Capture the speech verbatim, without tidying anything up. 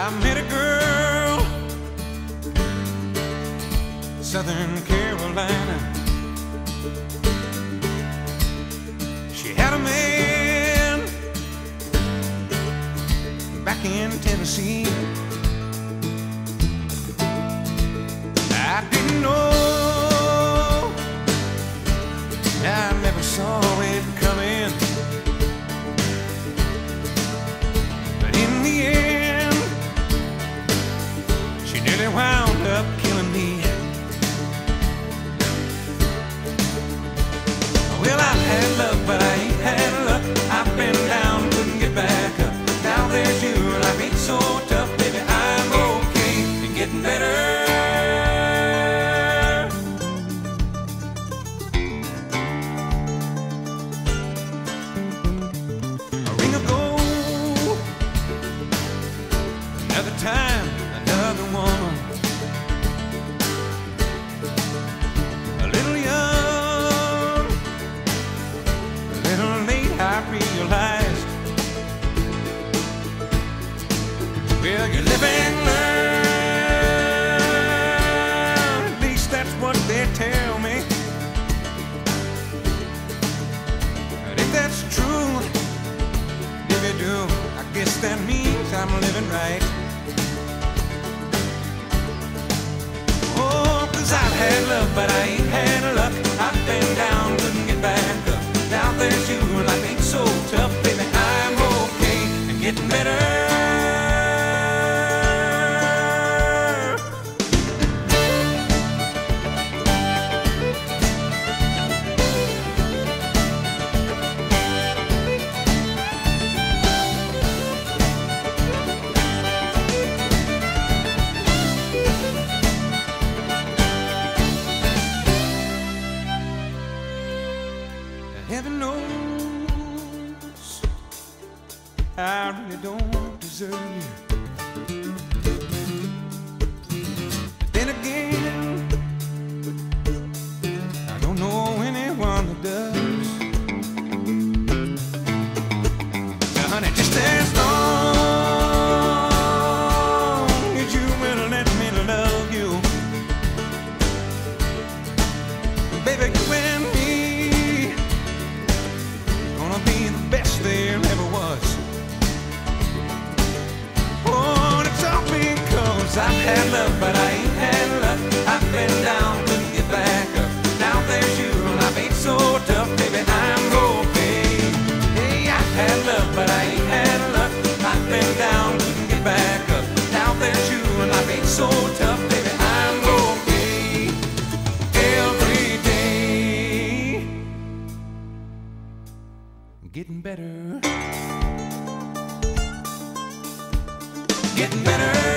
I met a girl, Southern Carolina. She had a man back in Tennessee. I didn't know, I never saw it coming, but in the end, she nearly wound up killing me. Well, I've had love, but I ain't had luck. I've been down, couldn't get back up. Now there's you, life ain't so tough, baby. I'm okay and getting better. Another time, another woman, a little young, a little late, I realized. Well, you live and learn, at least that's what they tell me. But if that's true, if you do, I guess that means I'm living right. I've had love, but I ain't had luck. I've been down, couldn't get back up. Now there's you, life ain't so tough, baby. I'm okay and getting better. Heaven knows I really don't deserve you. But then again, I don't know anyone that does. Now, honey, just as long as you will let me love you, baby, you and me be the best there ever was. Oh, and it's all because I've had love, but I ain't had luck. I've been down, couldn't get back up. Now there's you, life ain't so tough, baby. I'm okay. Hey, I've had love, but I ain't had luck. I've been down, couldn't get back up. Now there's you, life ain't so tough, baby. I'm okay. Every day, getting better, getting better.